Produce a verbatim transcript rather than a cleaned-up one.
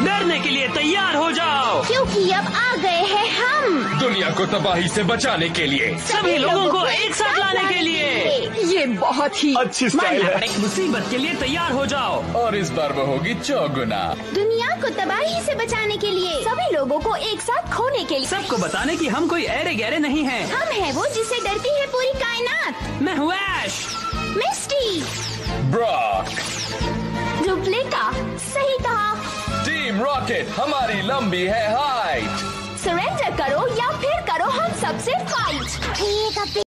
डरने के लिए तैयार हो जाओ, क्योंकि अब आ गए हैं हम दुनिया को तबाही से बचाने के लिए, सभी लोगों को एक साथ लाने के लिए। ये बहुत ही अच्छी स्टाइल है। एक मुसीबत के लिए तैयार हो जाओ, और इस बार वो होगी चौगुना। दुनिया को तबाही से बचाने के लिए, सभी लोगों को एक साथ खोने के लिए, सबको बताने कि हम कोई ऐरे गहरे नहीं हैं। हम हैं वो जिसे डरती है पूरी कायनात। मैं हूँ ऐश, मिस्टी, ब्रॉक, रुपलेका, सही कहा। टीम रॉकेट, हमारी लंबी है हाइट। सरेंडर करो या फिर करो हम सबसे फाइट।